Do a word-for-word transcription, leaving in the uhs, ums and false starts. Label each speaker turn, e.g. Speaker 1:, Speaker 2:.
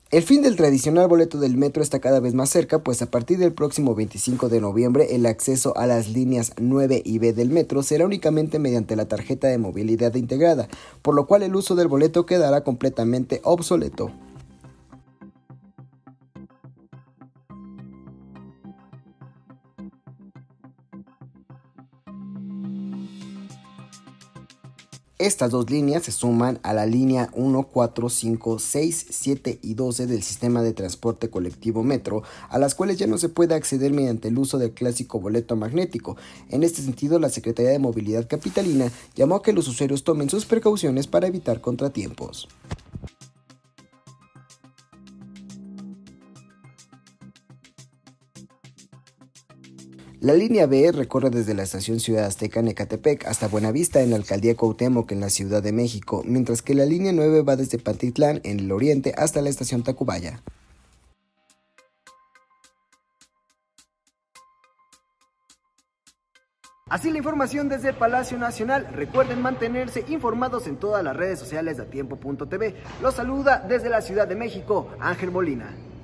Speaker 1: El fin del tradicional boleto del metro está cada vez más cerca, pues a partir del próximo veinticinco de noviembre el acceso a las líneas nueve y be del metro será únicamente mediante la tarjeta de movilidad integrada, por lo cual el uso del boleto quedará completamente obsoleto. Estas dos líneas se suman a la línea uno, cuatro, cinco, seis, siete y doce del sistema de transporte colectivo Metro, a las cuales ya no se puede acceder mediante el uso del clásico boleto magnético. En este sentido, la Secretaría de Movilidad Capitalina llamó a que los usuarios tomen sus precauciones para evitar contratiempos. La línea be recorre desde la estación Ciudad Azteca en Ecatepec hasta Buenavista en la alcaldía Cuauhtémoc en la Ciudad de México, mientras que la línea nueve va desde Pantitlán en el oriente hasta la estación Tacubaya. Así la información desde el Palacio Nacional. Recuerden mantenerse informados en todas las redes sociales de atiempo punto te ve. Los saluda desde la Ciudad de México, Ángel Molina.